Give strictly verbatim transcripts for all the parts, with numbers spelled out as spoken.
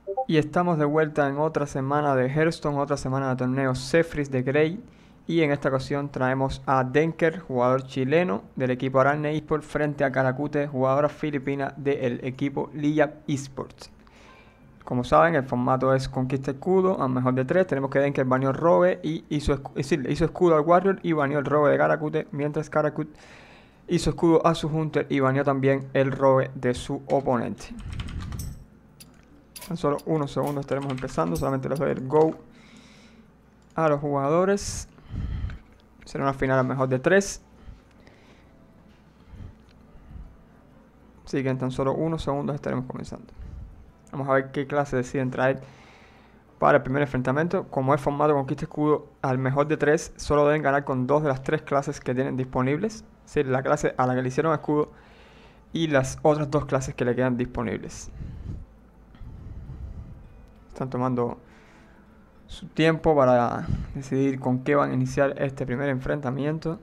Y estamos de vuelta en otra semana de Hearthstone, otra semana de torneo Zephrys de Grey. Y en esta ocasión traemos a Denker, jugador chileno del equipo Arane Esports, frente a Karacute, jugadora filipina del equipo Liyap Esports. Como saben, el formato es conquista escudo a mejor de tres. Tenemos que Denker baneó el robe y hizo, es decir, hizo escudo al Warrior y baneó el robe de Karacute, mientras Karacute hizo escudo a su Hunter y baneó también el robe de su oponente. En solo unos segundos estaremos empezando. Solamente les doy el go a los jugadores. Será una final a mejor de tres. Así que en tan solo unos segundos estaremos comenzando. Vamos a ver qué clase deciden traer para el primer enfrentamiento. Como es formato conquista escudo al mejor de tres, solo deben ganar con dos de las tres clases que tienen disponibles. Es decir, la clase a la que le hicieron escudo y las otras dos clases que le quedan disponibles. Están tomando su tiempo para decidir con qué van a iniciar este primer enfrentamiento.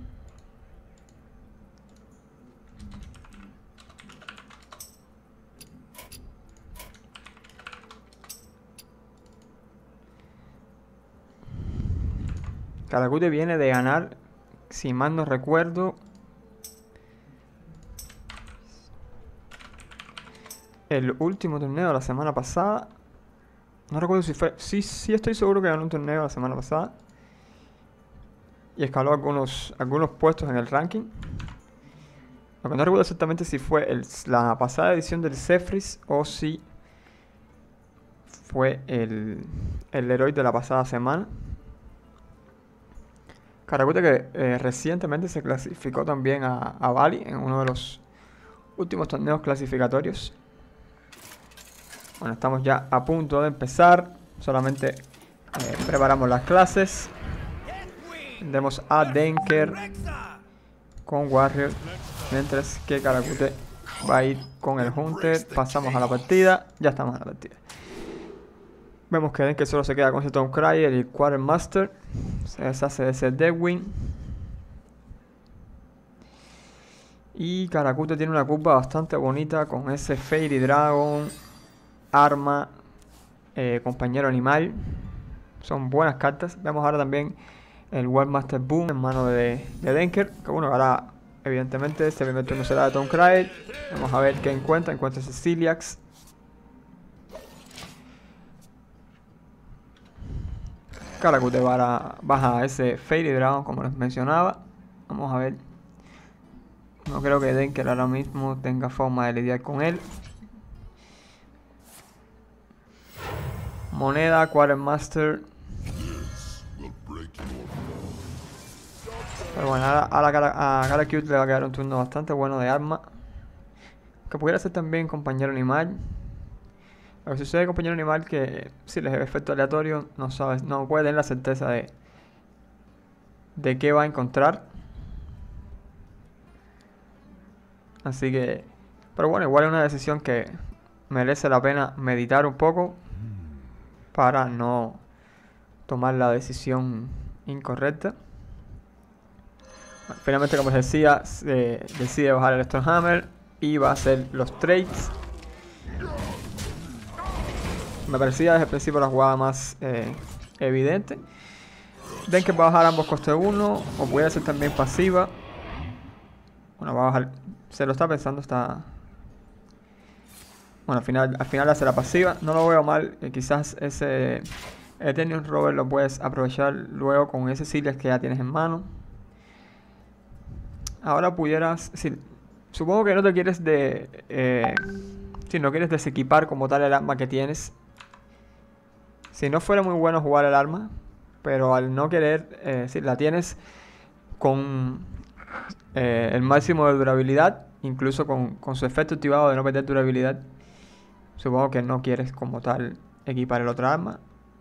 Karacute viene de ganar, si mal no recuerdo, el último torneo de la semana pasada. No recuerdo si fue... Sí, sí estoy seguro que ganó un torneo la semana pasada. Y escaló algunos, algunos puestos en el ranking. Lo que no recuerdo exactamente si fue el, la pasada edición del Zephrys o si fue el, el héroe de la pasada semana. Karacute que eh, recientemente se clasificó también a, a Bali en uno de los últimos torneos clasificatorios. Bueno, estamos ya a punto de empezar. Solamente eh, preparamos las clases. Tendremos a Denker con Warrior, mientras que Karacute va a ir con el Hunter. Pasamos a la partida. Ya estamos en la partida. Vemos que Denker solo se queda con ese Stonecryer y el Quartermaster. Se deshace de ese Deadwing. Y Karacute tiene una curva bastante bonita con ese Fairy Dragon, arma, eh, compañero animal. Son buenas cartas. Vemos ahora también el Wildmaster Boom en mano de, de Denker. Que bueno, ahora evidentemente este primer turno será de Stonecryer. Vamos a ver qué encuentra. Encuentra ese Ciliax. Karacute baja ese Fairy Dragon como les mencionaba. Vamos a ver. No creo que Denker ahora mismo tenga forma de lidiar con él. Moneda, Quartermaster. Pero bueno, ahora, ahora a Karacute le va a quedar un turno bastante bueno de arma. Que pudiera ser también compañero animal. Lo que sucede, compañero animal, que si les es efecto aleatorio, no sabes, no puede tener la certeza de de qué va a encontrar. Así que, pero bueno, igual es una decisión que merece la pena meditar un poco para no tomar la decisión incorrecta. Bueno, finalmente, como les decía, se decide bajar el Stormhammer y va a hacer los trades. Me parecía desde el principio la jugada más eh, evidente. Denker va a bajar ambos costes uno, o puede ser también pasiva. Bueno, va a bajar. Se lo está pensando, está. Bueno, al final, al final hace la pasiva. No lo veo mal. Eh, quizás ese Eternium Rover lo puedes aprovechar luego con ese Ciliax que ya tienes en mano. Ahora pudieras. Sí, supongo que no te quieres de. Eh, si no quieres desequipar como tal el arma que tienes. Si no fuera muy bueno jugar el arma, pero al no querer, eh, si la tienes con eh, el máximo de durabilidad, incluso con, con su efecto activado de no perder durabilidad, supongo que no quieres como tal equipar el otro arma.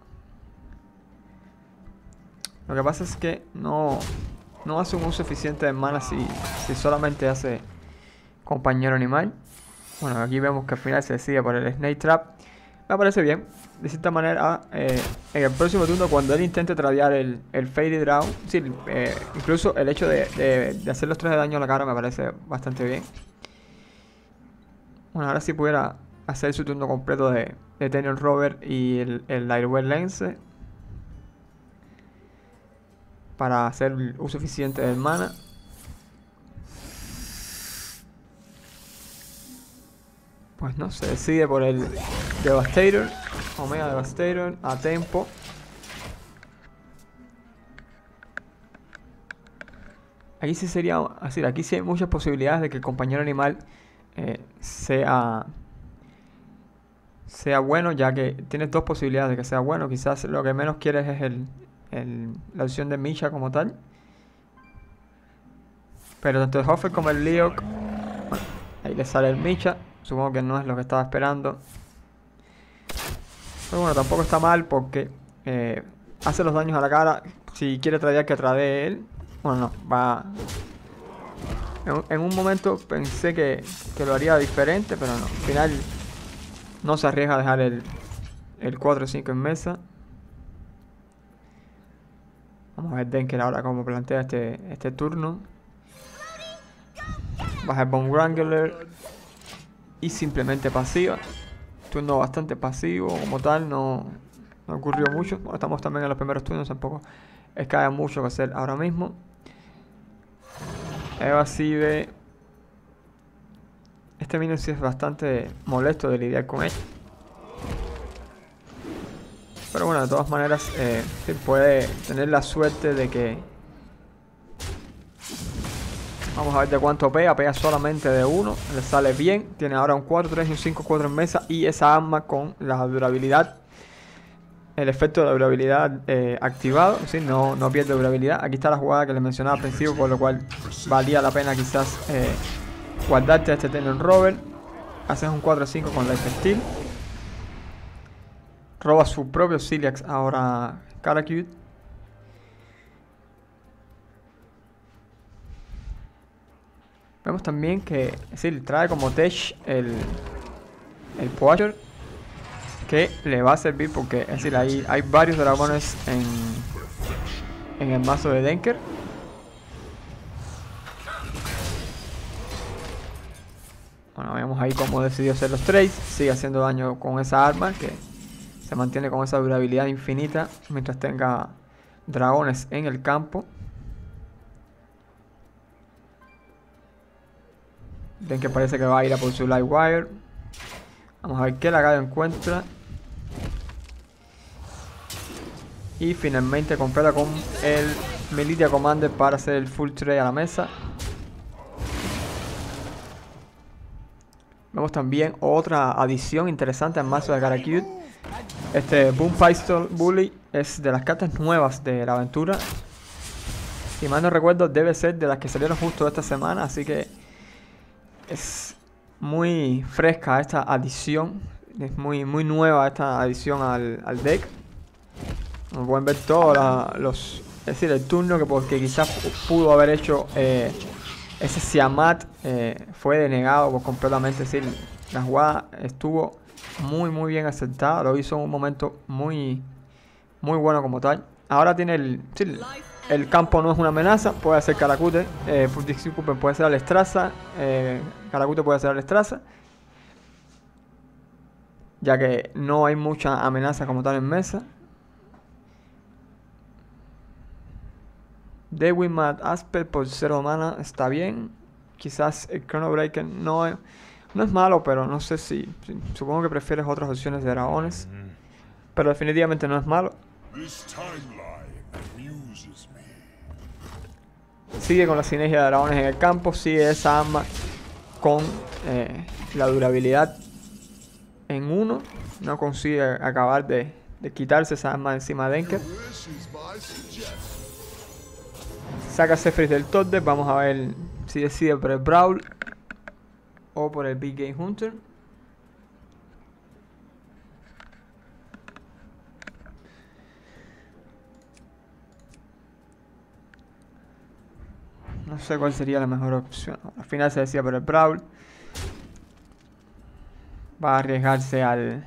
Lo que pasa es que no, no hace un uso eficiente de mana si, si solamente hace compañero animal. Bueno, aquí vemos que al final se decide por el Snake Trap. Me parece bien. De cierta manera, eh, en el próximo turno, cuando él intente tradear el, el Fairy Dragon, sí, eh, incluso el hecho de, de, de hacer los tres de daño a la cara me parece bastante bien. Bueno, ahora si pudiera hacer su turno completo de, de Tenor Rover y el, el Lightweight Lance para hacer el uso eficiente del mana. Pues no, se decide por el Devastator, Omega Devastator, a tempo. Aquí sí sería, así, aquí sí hay muchas posibilidades de que el compañero animal eh, sea, sea bueno, ya que tienes dos posibilidades de que sea bueno. Quizás lo que menos quieres es el, el, la opción de Misha como tal. Pero tanto el Hofer como el Leok, bueno, ahí le sale el Misha. Supongo que no es lo que estaba esperando. Pero bueno, tampoco está mal porque eh, hace los daños a la cara. Si quiere tradear, que tradee él. Bueno, no, va... En, en un momento pensé que, que lo haría diferente, pero no. Al final no se arriesga a dejar el, el cuatro cinco en mesa. Vamos a ver Denker ahora cómo plantea este, este turno. Baja el Bone Wrangler. Y simplemente pasiva. Turno bastante pasivo como tal, no, no ocurrió mucho. Bueno, estamos también en los primeros turnos, tampoco es que haya mucho que hacer ahora mismo. Evasive. Este minion sí es bastante molesto de lidiar con él. Pero bueno, de todas maneras, eh, sí puede tener la suerte de que... Vamos a ver de cuánto pega. Pega solamente de uno. Le sale bien. Tiene ahora un cuatro tres y un cinco cuatro en mesa. Y esa arma con la durabilidad. El efecto de la durabilidad eh, activado. Es decir, no, no pierde durabilidad. Aquí está la jugada que les mencionaba al principio. Por lo cual valía la pena quizás eh, guardarte a este Tenor Rover. Haces un cuatro cinco con Life Steal. Roba su propio Ciliax ahora Karakut. Vemos también que, es decir, trae como tech el, el Poacher, que le va a servir porque, es decir, hay, hay varios dragones en, en el mazo de Denker. Bueno, vemos ahí cómo decidió hacer los trades. Sigue haciendo daño con esa arma que se mantiene con esa durabilidad infinita mientras tenga dragones en el campo. Ven que parece que va a ir a por su Livewire. Vamos a ver qué lagado encuentra. Y finalmente completa con el Militia Commander para hacer el full trade a la mesa. Vemos también otra adición interesante al mazo de Karakut. Este Boom Pistol Bully es de las cartas nuevas de la aventura. Si mal no recuerdo, debe ser de las que salieron justo esta semana, así que es muy fresca esta adición. Es muy, muy nueva esta adición al, al deck. Como pueden ver todos la, los... Es decir, el turno que porque quizás pudo haber hecho eh, ese Siamat eh, fue denegado por completamente. Es decir, la jugada estuvo muy muy bien acertada. Lo hizo en un momento muy, muy bueno como tal. Ahora tiene el... Sí, el campo no es una amenaza, puede hacer Karakute, eh, disculpen, puede ser Alestraza, eh, Karakute puede ser Alestraza, ya que no hay mucha amenaza como tal en mesa. Dewey Mad Aspect por cero mana está bien. Quizás el Chrono Breaker no es, no es malo, pero no sé si, si... Supongo que prefieres otras opciones de dragones, pero definitivamente no es malo. Sigue con la sinergia de dragones en el campo. Sigue esa arma con eh, la durabilidad en uno. No consigue acabar de, de quitarse esa arma encima de Denker. Saca Zephyr del top deck. Vamos a ver si decide por el Brawl o por el Big Game Hunter. No sé cuál sería la mejor opción. Al final se decía por el Brawl. Va a arriesgarse al...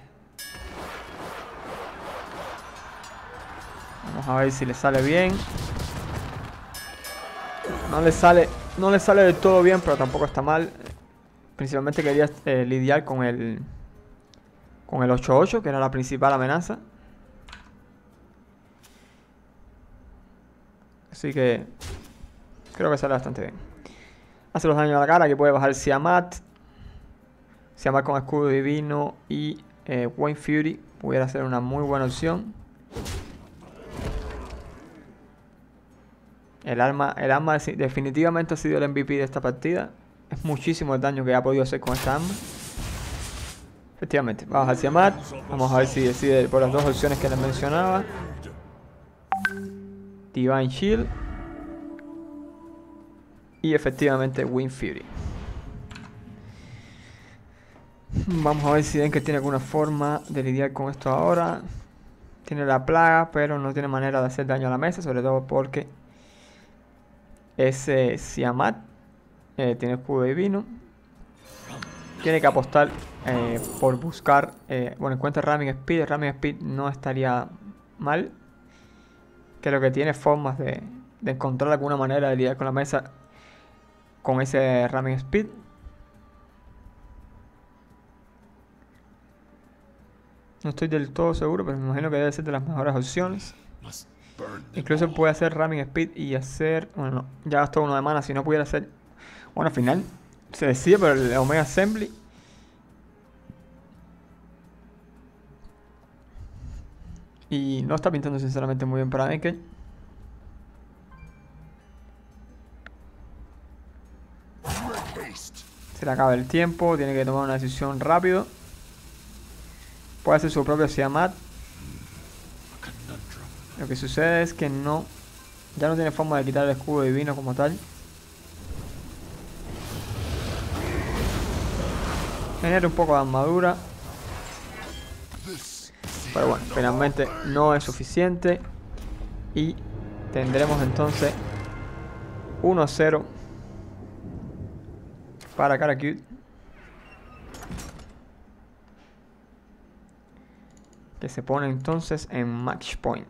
Vamos a ver si le sale bien. No le sale, no le sale del todo bien, pero tampoco está mal. Principalmente quería eh, lidiar con el con el ocho ocho, que era la principal amenaza. Así que creo que sale bastante bien. Hace los daños a la cara, que puede bajar Siamat. Siamat con escudo divino y eh, Wayne Fury pudiera ser una muy buena opción. El arma, el arma definitivamente ha sido el M V P de esta partida. Es muchísimo el daño que ha podido hacer con esta arma. Efectivamente, vamos a Siamat. Vamos a ver si decide por las dos opciones que les mencionaba. Divine Shield. Y efectivamente Wayne Fury. Vamos a ver si Denker tiene alguna forma de lidiar con esto ahora. Tiene la plaga, pero no tiene manera de hacer daño a la mesa, sobre todo porque ese Siamat eh, tiene escudo divino. Tiene que apostar eh, por buscar, eh, bueno, encuentra Ramming Speed. Ramming Speed no estaría mal. Creo que tiene formas de, de encontrar alguna manera de lidiar con la mesa con ese Ramming Speed. No estoy del todo seguro, pero me imagino que debe ser de las mejores opciones. Incluso puede hacer Ramming Speed y hacer... Bueno, no, ya gastó uno de mana. Si no pudiera hacer... Bueno, al final se decide por el Omega Assembly. Y no está pintando sinceramente muy bien para Denker. Se le acaba el tiempo, tiene que tomar una decisión rápido. Puede hacer su propio Siamat. Lo que sucede es que no... Ya no tiene forma de quitar el escudo divino como tal. Genera un poco de armadura. Pero bueno, finalmente no es suficiente. Y tendremos entonces uno a cero para Karakute. Que se pone entonces en match point.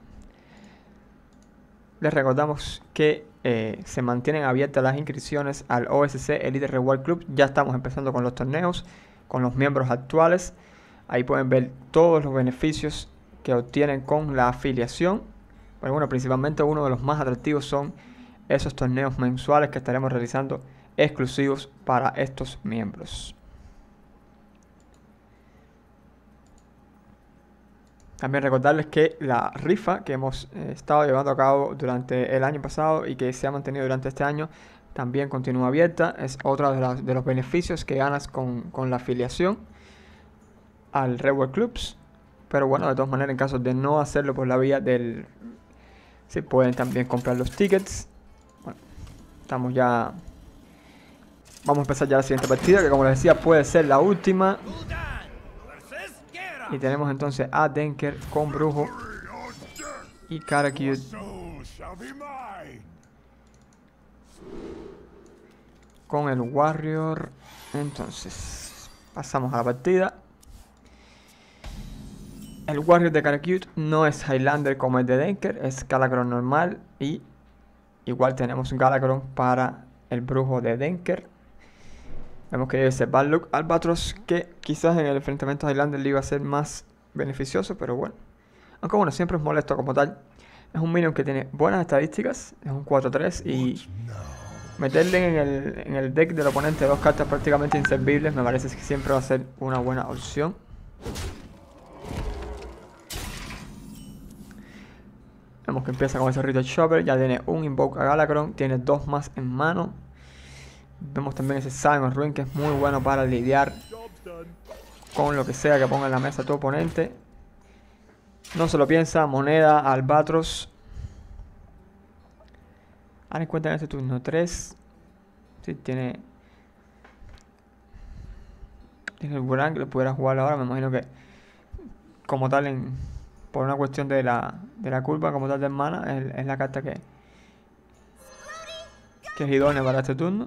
Les recordamos que eh, se mantienen abiertas las inscripciones al O S C Elite Reward Club. Ya estamos empezando con los torneos, con los miembros actuales. Ahí pueden ver todos los beneficios que obtienen con la afiliación. Pero bueno, principalmente uno de los más atractivos son esos torneos mensuales que estaremos realizando exclusivos para estos miembros. También recordarles que la rifa que hemos eh, estado llevando a cabo durante el año pasado y que se ha mantenido durante este año también continúa abierta. Es otro de, las, de los beneficios que ganas con, con la afiliación al Reward Clubs. Pero bueno, de todas maneras, en caso de no hacerlo por la vía del... Se pueden también comprar los tickets. Bueno, estamos ya... Vamos a empezar ya la siguiente partida, que como les decía puede ser la última. Y tenemos entonces a Denker con Brujo y Karakute. Con el Warrior. Entonces, pasamos a la partida. El Warrior de Karakute no es Highlander como el de Denker, es Galakron normal. Y igual tenemos un Galakron para el Brujo de Denker. Vemos que ese Bad Luck Albatros, que quizás en el enfrentamiento a Highlander le iba a ser más beneficioso, pero bueno. Aunque bueno, siempre es molesto como tal. Es un minion que tiene buenas estadísticas, es un cuatro tres y meterle en el, en el deck del oponente dos cartas prácticamente inservibles me parece que siempre va a ser una buena opción. Vemos que empieza con ese Ritual Chopper, ya tiene un Invoke a Galakron, tiene dos más en mano. Vemos también ese Sign of Ruin que es muy bueno para lidiar con lo que sea que ponga en la mesa tu oponente. No se lo piensa, moneda, Albatros. Ahora en cuenta en este turno tres. Sí, tiene... Tiene el Burang, le pudiera jugar ahora, me imagino que como tal, en, por una cuestión de la, de la curva como tal de mana, es, es la carta que, que es idónea para este turno.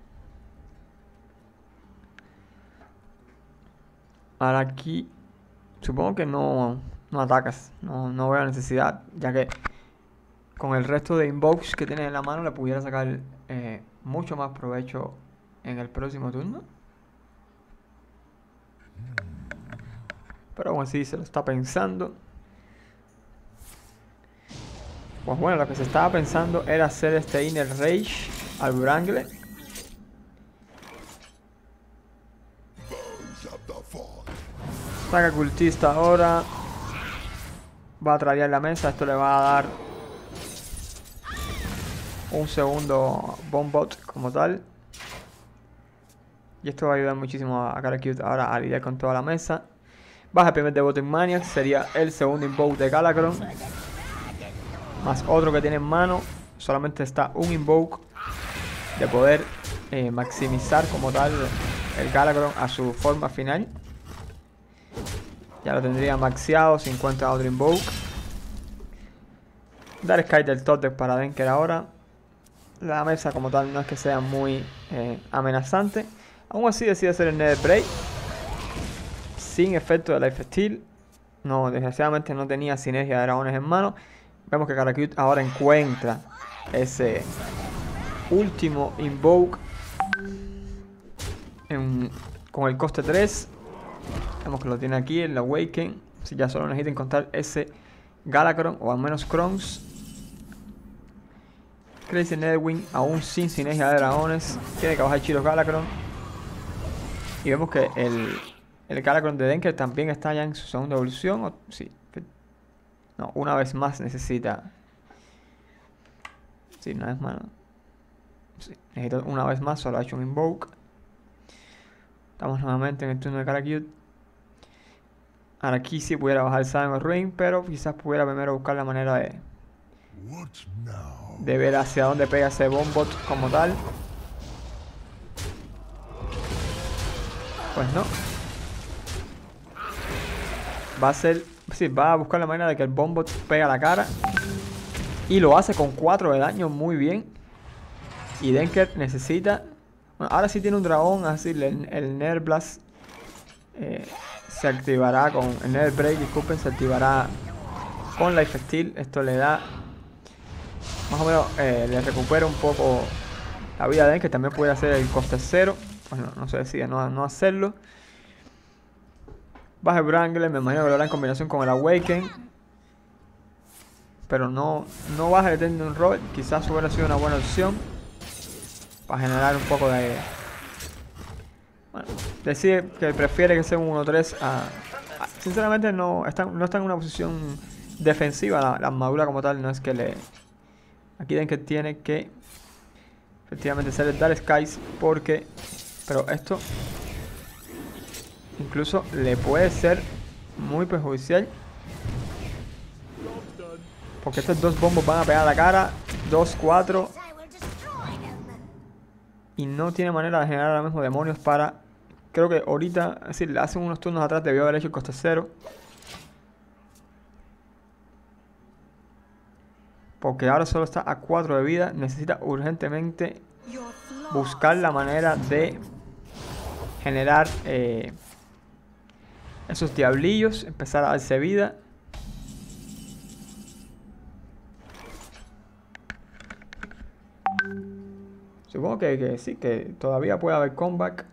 Ahora aquí supongo que no, no atacas, no, no veo necesidad, ya que con el resto de invokes que tienes en la mano le pudiera sacar eh, mucho más provecho en el próximo turno. pero aún así se lo está pensando. Pues bueno, lo que se estaba pensando era hacer este Inner Rage al Wrangler. Saca cultista ahora. Va a traer la mesa. Esto le va a dar un segundo Bombot como tal. Y esto va a ayudar muchísimo a Karakute ahora a lidiar con toda la mesa. Baja el primer Devoting Maniac. Sería el segundo Invoke de Galakron. Más otro que tiene en mano. Solamente está un Invoke de poder eh, maximizar como tal el Galakron a su forma final. Ya lo tendría maxeado si encuentra otro Invoke. Dar Sky del top deck para Denker ahora. La mesa como tal no es que sea muy eh, amenazante. Aún así decide hacer el Nether Break sin efecto de Lifesteal. No, desgraciadamente no tenía sinergia de dragones en mano. Vemos que Karakute ahora encuentra ese último Invoke en, con el coste tres. Vemos que lo tiene aquí en la Awaken. Si ya solo necesita encontrar ese Galakron o al menos Krons. Crazy Netherwing aún sin sinergia de dragones. Tiene que bajar Chiros Galakron. Y vemos que el, el Galakron de Denker también está ya en su segunda evolución. O, sí. No, una vez más necesita. Sí, una vez más. Sí, necesita una vez más. Solo ha hecho un Invoke. Estamos nuevamente en el turno de Karakute. Ahora aquí sí pudiera bajar el Silent Rain, pero quizás pudiera primero buscar la manera de. De ver hacia dónde pega ese Bombot como tal. Pues no. Va a ser. Sí, va a buscar la manera de que el Bombot pega la cara. Y lo hace con cuatro de daño muy bien. Y Denker necesita. Bueno, ahora sí tiene un dragón, así el, el Nether Blast eh, se activará con. El Nether Break, disculpen, se activará con Lifesteal. Esto le da. Más o menos eh, le recupera un poco la vida de Denker. También puede hacer el coste cero. Pues no, no se decide no, no hacerlo. Baja el Wrangler, me imagino que lo hará en combinación con el Awaken. Pero no, no baja el Tendon Rod. Quizás hubiera sido una buena opción para generar un poco de. Bueno, decide que prefiere que sea un uno tres a, a. Sinceramente no está, no está en una posición defensiva. La, la armadura como tal no es que le. Aquí ven que tiene que efectivamente ser el Dark Skies porque. Pero esto incluso le puede ser muy perjudicial. Porque estos dos bombos van a pegar a la cara. dos, cuatro. Y no tiene manera de generar ahora mismo demonios para. Creo que ahorita, es decir, hace unos turnos atrás debió haber hecho el coste cero. Porque ahora solo está a cuatro de vida. Necesita urgentemente buscar la manera de generar eh, esos diablillos. Empezar a darse vida. Supongo que, que sí, que todavía puede haber comeback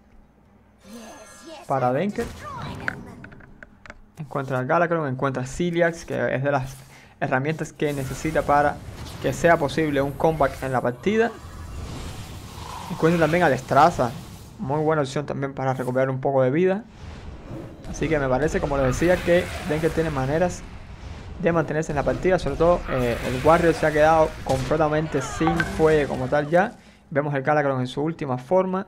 para Denker. Encuentra al Galakron, encuentra a Ciliax, que es de las herramientas que necesita para que sea posible un comeback en la partida. Encuentra también a Lestraza, muy buena opción también para recuperar un poco de vida. Así que me parece, como les decía, que Denker tiene maneras de mantenerse en la partida. Sobre todo eh, el Warrior se ha quedado completamente sin fuelle como tal ya. Vemos el Galakron en su última forma.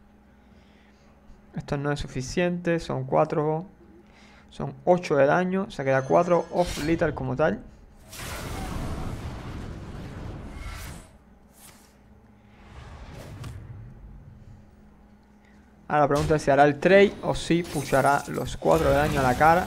Esto no es suficiente, son cuatro, son ocho de daño, se queda cuatro off lethal como tal. Ahora la pregunta es si hará el trade o si pushará los cuatro de daño a la cara.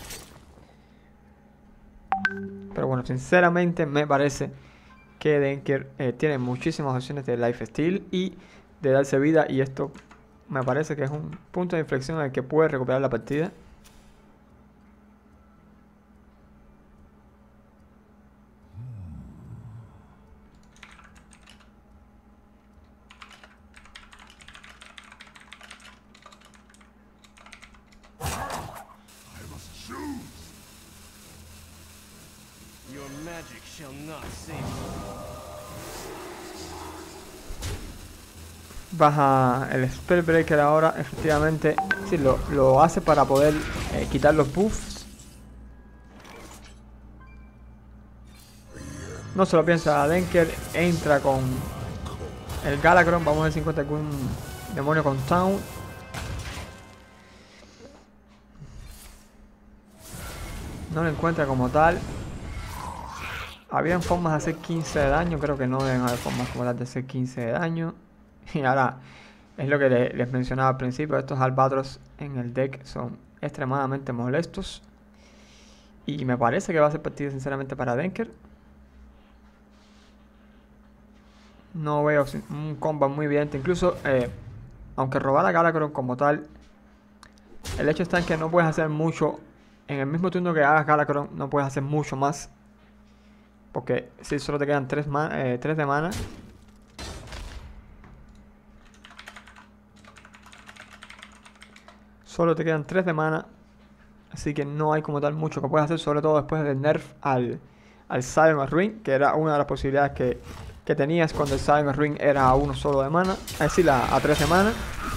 Pero bueno, sinceramente me parece que Denker eh, tiene muchísimas opciones de lifesteal y de darse vida, y esto me parece que es un punto de inflexión en el que puede recuperar la partida. Your magic shall not save you. Baja el Spellbreaker ahora, efectivamente. Sí, lo, lo hace para poder eh, quitar los buffs. No se lo piensa Denker. Entra con el Galakron. Vamos a ver si encuentra algún demonio con Town. No lo encuentra como tal. Habían formas de hacer quince de daño. Creo que no deben haber formas como tal de hacer quince de daño. Y ahora, es lo que le, les mencionaba al principio. Estos Albatros en el deck son extremadamente molestos. Y me parece que va a ser partido sinceramente para Denker. No veo un combo muy evidente. Incluso, eh, aunque robara Galakron como tal, el hecho está en que no puedes hacer mucho. En el mismo turno que hagas Galakron, no puedes hacer mucho más. Porque si solo te quedan tres eh, de mana. Solo te quedan tres de mana. Así que no hay como tal mucho que puedes hacer. Sobre todo después del nerf al, al Silent Ring. Que era una de las posibilidades que, que tenías cuando el Silent Ring era a uno solo de mana. Es decir, a, a tres de mana.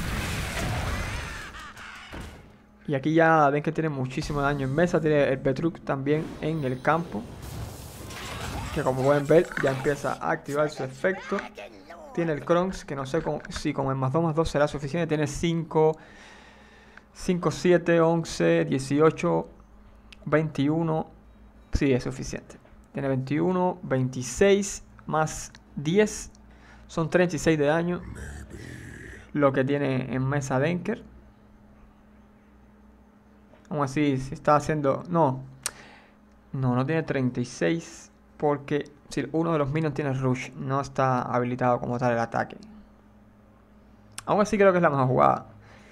Y aquí ya ven que tiene muchísimo daño en mesa. Tiene el Betrug también en el campo. Que como pueden ver ya empieza a activar su efecto. Tiene el Kronks, que no sé con, si con el más dos más dos será suficiente. Tiene cinco, cinco, siete, once, dieciocho, veintiuno. Sí, es suficiente. Tiene veintiuno, veintiséis más diez. Son treinta y seis de daño. Lo que tiene en mesa Denker. Aún así, si está haciendo... No. No, no tiene treinta y seis. Porque si uno de los minions tiene Rush, no está habilitado como tal el ataque. Aún así creo que es la mejor jugada.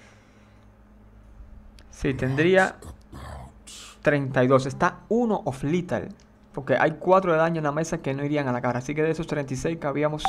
Sí, tendría treinta y dos. Está uno of lethal. Porque hay cuatro de daño en la mesa que no irían a la cara. Así que de esos treinta y seis que habíamos...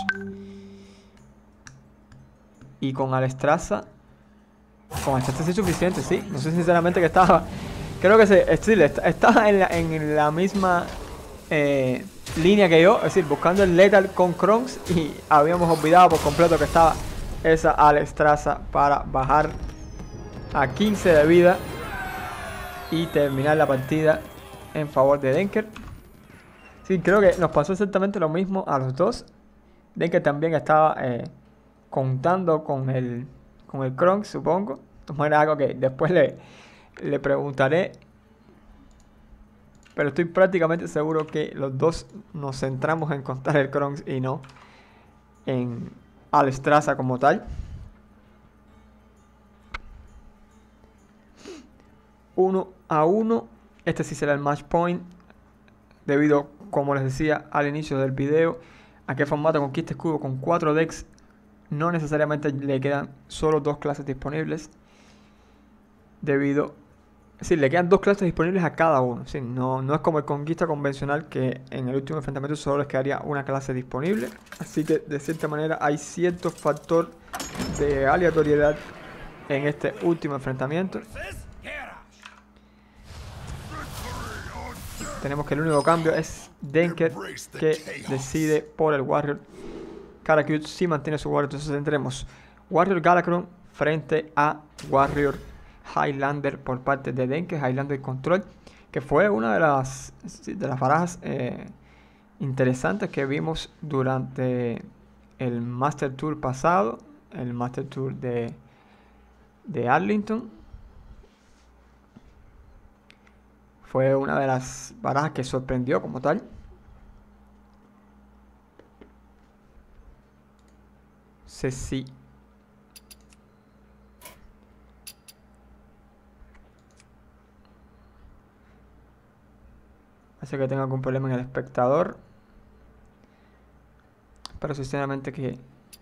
Y con Alestraza... Con Alestraza sí es suficiente, sí. No sé sinceramente que estaba... Creo que se, sí, estaba en la, en la misma... Eh, línea que yo, es decir, buscando el Lethal con Kronks. Y habíamos olvidado por completo que estaba esa Alestraza para bajar a quince de vida y terminar la partida en favor de Denker. Sí, creo que nos pasó exactamente lo mismo a los dos. Denker también estaba eh, contando con el con el Kronks, supongo. Esto es algo que después le, le preguntaré. Pero estoy prácticamente seguro que los dos nos centramos en contar el Kronks y no en Alestraza como tal. Uno a uno. Este sí será el match point. Debido, como les decía al inicio del video, a qué formato conquista escudo con cuatro decks. No necesariamente le quedan solo dos clases disponibles. Debido... Sí, le quedan dos clases disponibles a cada uno. Sí, no, no es como el conquista convencional que en el último enfrentamiento solo les quedaría una clase disponible. Así que de cierta manera hay cierto factor de aleatoriedad en este último enfrentamiento. Tenemos que el único cambio es Denker, que decide por el Warrior. Karakut sí mantiene su Warrior, entonces tendremos Warrior Galakron frente a Warrior Highlander por parte de Denker, Highlander Control, que fue una de las, de las barajas eh, interesantes que vimos durante el Master Tour pasado, el Master Tour de, de Arlington. Fue una de las barajas que sorprendió como tal. Sí, sí. Hace que tenga algún problema en el espectador. Pero sinceramente que...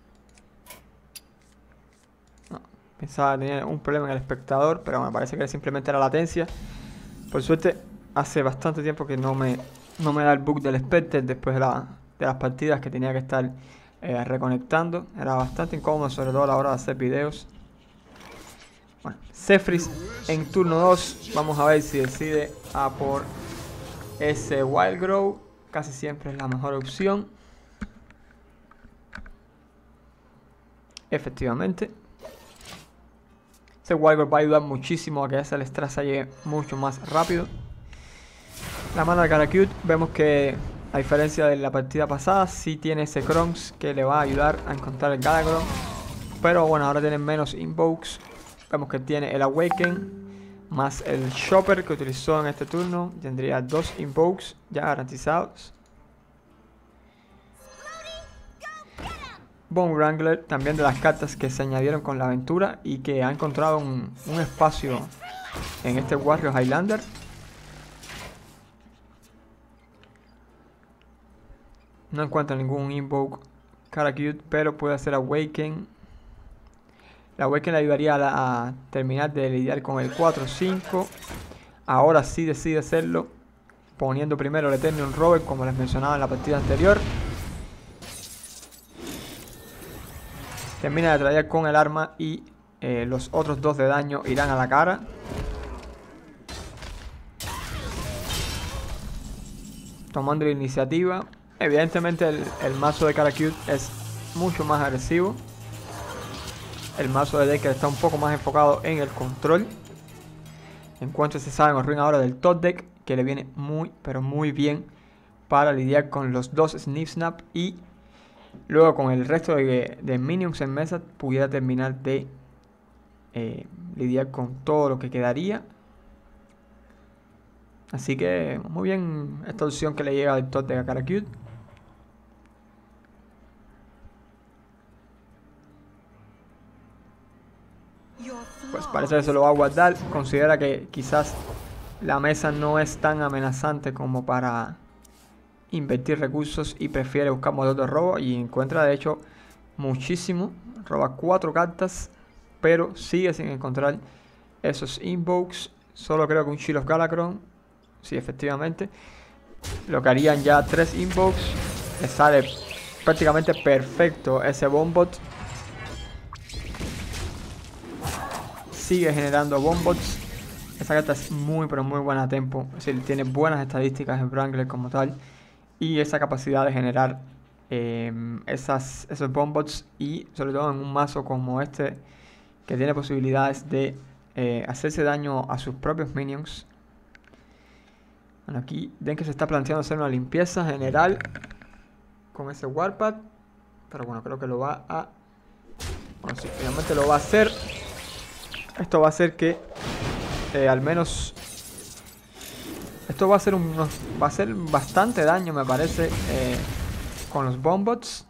No, pensaba que tenía un problema en el espectador, pero me parece que simplemente era latencia. Por suerte, hace bastante tiempo que no me, no me da el bug del Spectre después de, la, de las partidas que tenía que estar eh, reconectando. Era bastante incómodo, sobre todo a la hora de hacer videos. Bueno, Zephrys en turno dos. Vamos a ver si decide a por ese Wild Grow. Casi siempre es la mejor opción. Efectivamente. Ese Wild Grow va a ayudar muchísimo a que ese Alexstrasza llegue mucho más rápido. La mano de Karakute, vemos que a diferencia de la partida pasada, sí tiene ese Krunks que le va a ayudar a encontrar el Galakrond. Pero bueno, ahora tiene menos Invokes. Vemos que tiene el Awaken más el Chopper que utilizó en este turno. Tendría dos Invokes ya garantizados. Bone Wrangler, también de las cartas que se añadieron con la aventura y que ha encontrado un, un espacio en este Warriors Highlander. No encuentra ningún Invoke Karakute, pero puede hacer Awaken. La Awaken le ayudaría a, la, a terminar de lidiar con el cuatro cinco. Ahora sí decide hacerlo, poniendo primero el Eternium Rover, como les mencionaba en la partida anterior. Termina de traer con el arma y eh, los otros dos de daño irán a la cara. Tomando la iniciativa. Evidentemente el, el mazo de Karakute es mucho más agresivo. El mazo de Decker está un poco más enfocado en el control. En cuanto se sabe, nos ring ahora del top deck, que le viene muy pero muy bien para lidiar con los dos Snip Snap y luego con el resto de, de minions en mesa pudiera terminar de eh, lidiar con todo lo que quedaría. Así que muy bien esta opción que le llega del top deck a Karakute. Pues parece que se lo va a guardar. Considera que quizás la mesa no es tan amenazante como para invertir recursos y prefiere buscar modelos de robo. Y encuentra de hecho muchísimo. Roba cuatro cartas, pero sigue sin encontrar esos invokes. Solo creo que un Shield of Galakrond. Sí, efectivamente. Lo que harían ya tres invokes. Le sale prácticamente perfecto ese Bombot. Sigue generando Bombots. Esa carta es muy pero muy buena a tempo. Es decir, tiene buenas estadísticas en Wrangler como tal. Y esa capacidad de generar eh, esas, esos Bombots. Y sobre todo en un mazo como este, que tiene posibilidades de eh, hacerse daño a sus propios minions. Bueno, aquí ven que se está planteando hacer una limpieza general con ese Warpath. Pero bueno, creo que lo va a... Bueno, sí, finalmente lo va a hacer. Esto va a hacer que eh, al menos esto va a hacer un, va a hacer bastante daño, me parece, eh, con los Bombots.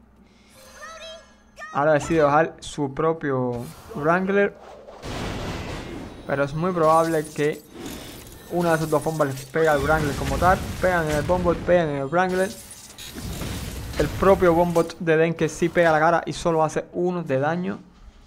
Ahora decide bajar su propio Wrangler, pero es muy probable que una de esas dos bombas les pegue al Wrangler como tal. Pegan en el Bombot, pegan en el Wrangler. El propio Bombot de Denke sí pega la cara y solo hace uno de daño.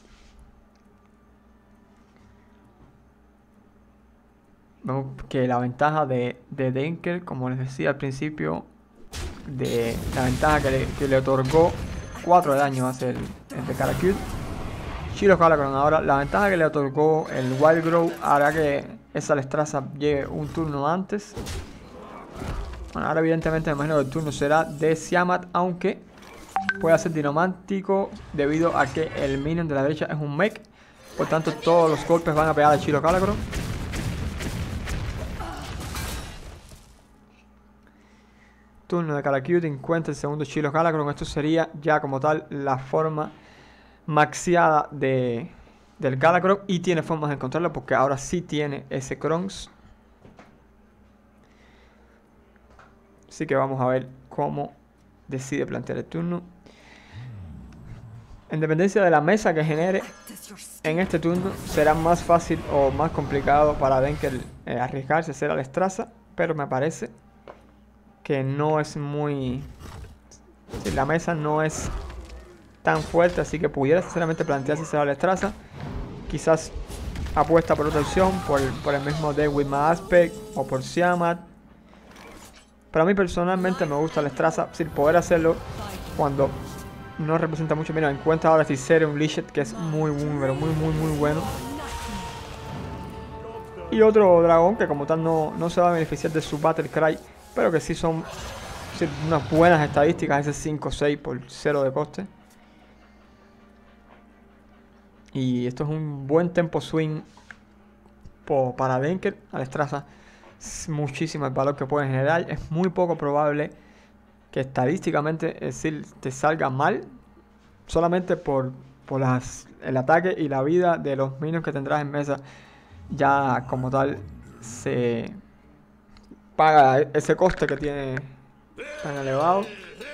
Vemos que la ventaja de, de Denker, como les decía al principio, de la ventaja que le, que le otorgó cuatro de daño hace el, el de Karakute. Shield of Galakrond ahora, la ventaja que le otorgó el Wild Grow hará que esa Alexstrasza llegue un turno antes. Bueno, ahora evidentemente me imagino que el turno será de Siamat, aunque puede ser dinamántico debido a que el minion de la derecha es un mech. Por tanto, todos los golpes van a pegar al Shield of Galakrond. Turno de Karakute, encuentra el segundo Shield of Galakrond. Esto sería ya como tal la forma maxiada de, del Galakrond. Y tiene formas de encontrarlo porque ahora sí tiene ese Krunks. Así que vamos a ver cómo decide plantear el turno. En dependencia de la mesa que genere en este turno, será más fácil o más complicado para Denker eh, arriesgarse a hacer Alexstrasza. Pero me parece que no es muy... Si la mesa no es tan fuerte, así que pudiera sinceramente plantearse hacer Alexstrasza. Quizás apuesta por otra opción, por, por el mismo deck with my aspect o por Siamat. Para mí personalmente me gusta Alexstrasza, sin poder hacerlo cuando no representa mucho. Mira, encuentra ahora Tizere, un Lichet que es muy, muy, pero muy, muy, muy bueno. Y otro dragón que como tal no, no se va a beneficiar de su Battle Cry, pero que sí son sí, unas buenas estadísticas, ese cinco seis por cero de coste. Y esto es un buen tempo swing po, para Denker. Alestraza es muchísimo el valor que puede generar. Es muy poco probable que estadísticamente es decir, te salga mal solamente por, por las, el ataque y la vida de los minions que tendrás en mesa. Ya como tal se paga ese coste que tiene tan elevado.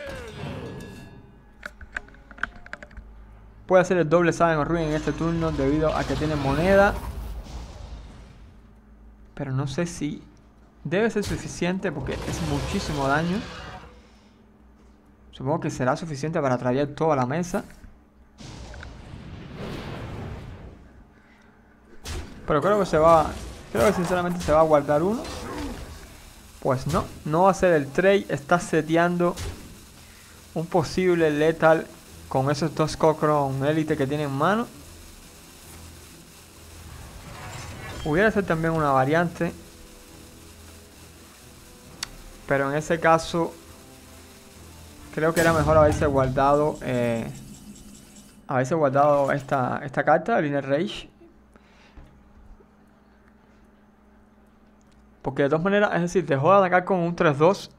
Puede hacer el doble Sudden of Ruin en este turno debido a que tiene moneda. Pero no sé si debe ser suficiente porque es muchísimo daño. Supongo que será suficiente para traer toda la mesa. Pero creo que se va... Creo que sinceramente se va a guardar uno. Pues no, no va a ser el trade. Está seteando un posible lethal con esos dos Cochrane Elite que tiene en mano. Pudiera ser también una variante. Pero en ese caso creo que era mejor haberse guardado eh, haberse guardado esta, esta carta, Linear Rage. Porque de todas maneras, es decir, dejó de atacar con un tres dos.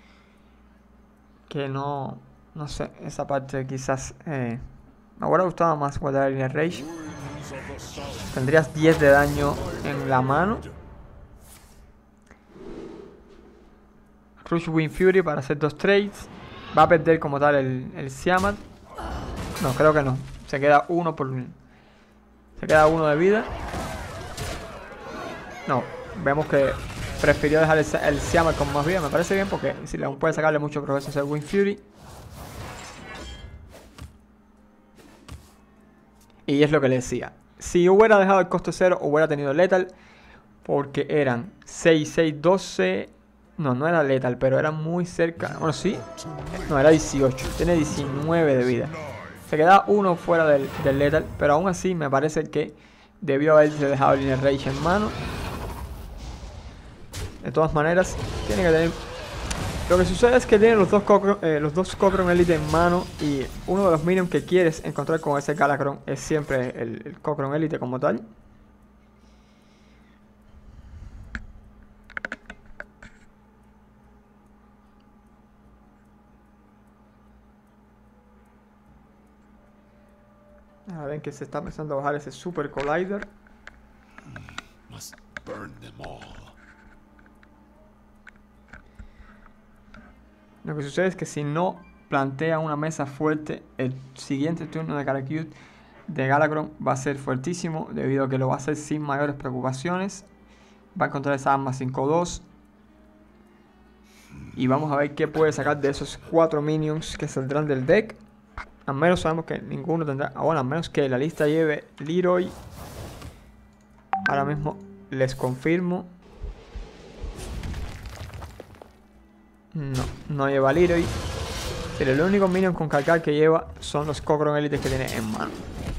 Que no... No sé, esa parte quizás... Eh, me hubiera gustado más guardar Linear Rage. Tendrías diez de daño en la mano. Rush Wind Fury para hacer dos trades. Va a perder como tal el, el Siamat. No, creo que no. Se queda uno por... Se queda uno de vida. No, vemos que prefirió dejar el, el Siamat con más vida. Me parece bien porque si le aún puede sacarle mucho provecho a ese Wind Fury. Y es lo que le decía. Si hubiera dejado el coste cero, hubiera tenido Lethal. Porque eran seis, seis, doce... No, no era Lethal, pero era muy cerca. Bueno, sí. No, era dieciocho. Tiene diecinueve de vida. Se queda uno fuera del, del Lethal. Pero aún así me parece que debió haberse dejado Linear Rage en mano. De todas maneras, tiene que tener... Lo que sucede es que tiene los dos Cochrane, eh, los dos Cochrane Elite en mano. Y uno de los minions que quieres encontrar con ese Galakrond es siempre el, el Cochrane Elite como tal. A ver que se está empezando a bajar ese Super Collider. Must burn them all. Lo que sucede es que si no plantea una mesa fuerte, el siguiente turno de Karakut de Galakrond va a ser fuertísimo, debido a que lo va a hacer sin mayores preocupaciones. Va a encontrar esa arma cinco dos. Y vamos a ver qué puede sacar de esos cuatro minions que saldrán del deck. Al menos sabemos que ninguno tendrá... Ah, bueno, al menos que la lista lleve Leeroy. Ahora mismo les confirmo. No, no lleva Leeroy. Pero el único minion con cargar que lleva son los Cochrane Elites que tiene en mano.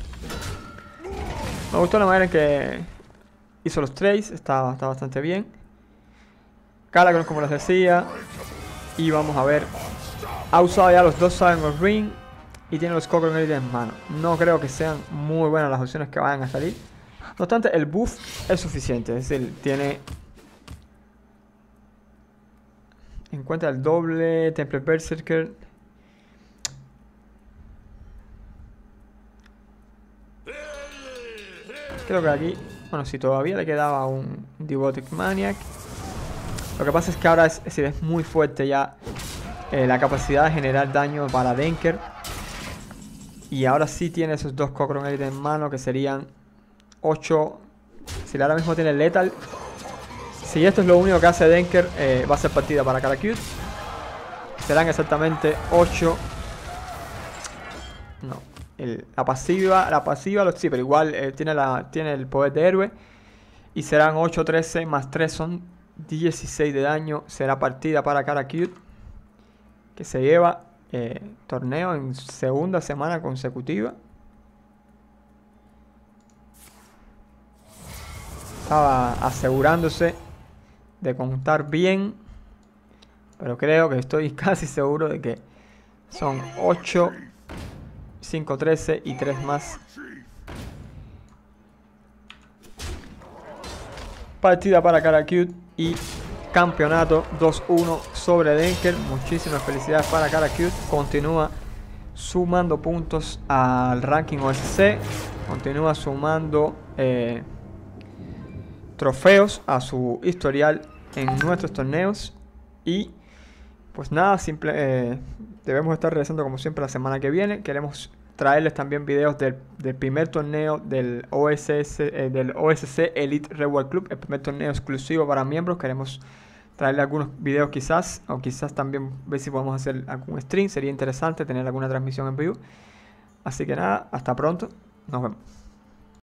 Me gustó la manera en que hizo los trades. Está, está bastante bien. Galakrond, como les decía. Y vamos a ver. Ha usado ya los dos Sudden of Ruin. Y tiene los Cochrane Elite en mano. No creo que sean muy buenas las opciones que vayan a salir. No obstante, el buff es suficiente. Es decir, tiene... Encuentra el doble Temple Berserker. Creo que aquí... Bueno, si todavía le quedaba un Devotic Maniac. Lo que pasa es que ahora es, es, decir, es muy fuerte ya eh, la capacidad de generar daño para Denker. Y ahora sí tiene esos dos Cochrane Elite en mano, que serían ocho. Si ahora mismo tiene Lethal. Si esto es lo único que hace Denker, eh, va a ser partida para Karakut. Serán exactamente ocho. No. El, la pasiva, la pasiva, sí, pero igual eh, tiene, la, tiene el poder de héroe. Y serán ocho, trece más tres son dieciséis de daño. Será partida para Karakut, que se lleva eh, torneo en segunda semana consecutiva. Estaba asegurándose de contar bien, pero creo que estoy casi seguro de que son ocho, cinco, trece y tres más. Partida para Karakute y campeonato dos uno sobre Denker. Muchísimas felicidades para Karakute. Continúa sumando puntos al ranking O S C. Continúa sumando eh, trofeos a su historial en nuestros torneos. Y pues nada, simple, eh, debemos estar realizando como siempre la semana que viene. Queremos traerles también videos del, del primer torneo del O S S, eh, del O S C Elite Reworld Club, el primer torneo exclusivo para miembros. Queremos traerle algunos videos quizás, o quizás también ver si podemos hacer algún stream. Sería interesante tener alguna transmisión en vivo. Así que nada, hasta pronto, nos vemos.